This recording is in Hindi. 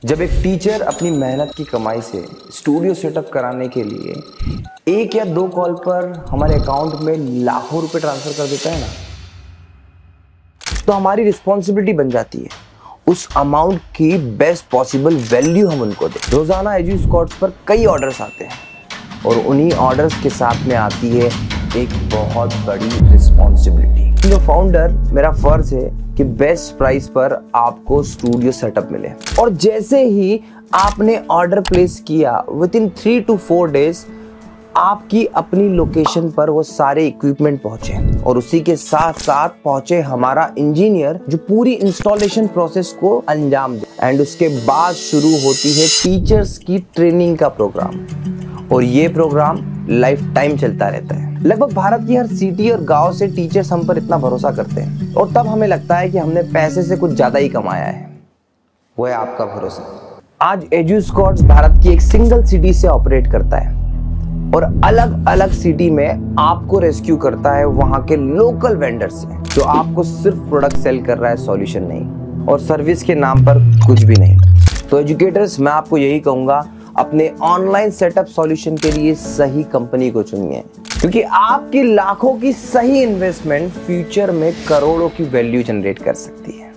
जब एक टीचर अपनी मेहनत की कमाई से स्टूडियो सेटअप कराने के लिए 1 या 2 कॉल पर हमारे अकाउंट में लाखों रुपए ट्रांसफर कर देता है ना, तो हमारी रिस्पॉन्सिबिलिटी बन जाती है उस अमाउंट की बेस्ट पॉसिबल वैल्यू हम उनको दें। रोजाना एजू स्कॉट्स पर कई ऑर्डर्स आते हैं और उन्हीं ऑर्डर्स के साथ में आती है एक बहुत बड़ी रिस्पॉन्सिबिलिटी। जो फाउंडर, मेरा फर्ज है कि बेस्ट प्राइस पर आपको स्टूडियो सेटअप मिले, और जैसे ही आपने ऑर्डर प्लेस किया विद इन 3 to 4 डेज आपकी अपनी लोकेशन पर वो सारे इक्विपमेंट पहुंचे, और उसी के साथ साथ पहुंचे हमारा इंजीनियर जो पूरी इंस्टॉलेशन प्रोसेस को अंजाम दे। एंड उसके बाद शुरू होती है टीचर्स की ट्रेनिंग का प्रोग्राम, और ये प्रोग्राम लाइफ टाइम चलता रहता है। लगभग भारत की हर सिटी और गांव से टीचर्स हम पर इतना भरोसा करते हैं, और तब हमें लगता है कि हमने पैसे से कुछ ज्यादा ही कमाया है। वो है आपका भरोसा। आज एजू स्कॉट्स भारत की एक सिंगल सिटी से ऑपरेट करता है और अलग अलग सिटी में आपको रेस्क्यू करता है वहां के लोकल वेंडर से, जो आपको सिर्फ प्रोडक्ट सेल कर रहा है, सॉल्यूशन नहीं, और सर्विस के नाम पर कुछ भी नहीं। तो एजुकेटर्स, मैं आपको यही कहूंगा, अपने ऑनलाइन सेटअप सॉल्यूशन के लिए सही कंपनी को चुनिए, क्योंकि आपकी लाखों की सही इन्वेस्टमेंट फ्यूचर में करोड़ों की वैल्यू जनरेट कर सकती है।